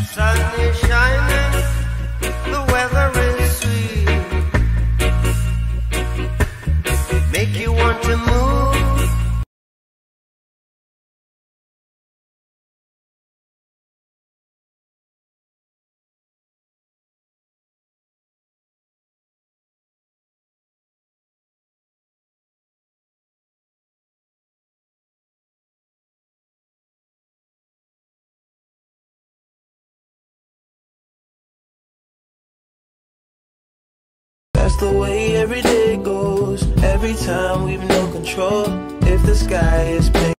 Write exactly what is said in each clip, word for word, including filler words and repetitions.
Sun is shining, the weather is sweet. Make you want to move. That's the way every day goes. Every time we've no control. If the sky is pink.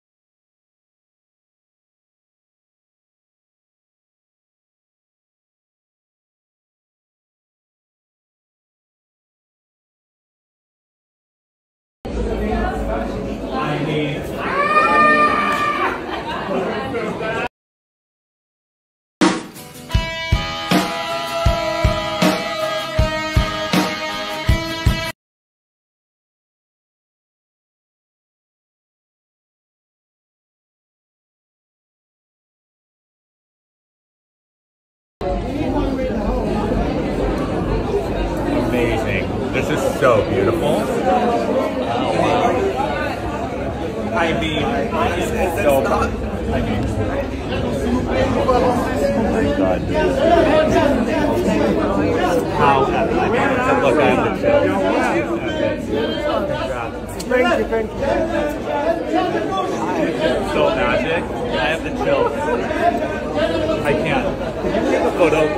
Amazing. This is so beautiful. I mean, it's so. I mean, oh my god. How epic. Look, I have the chills. Thank you, thank you. So magic. I have the chills. I can't. Can you take a photo?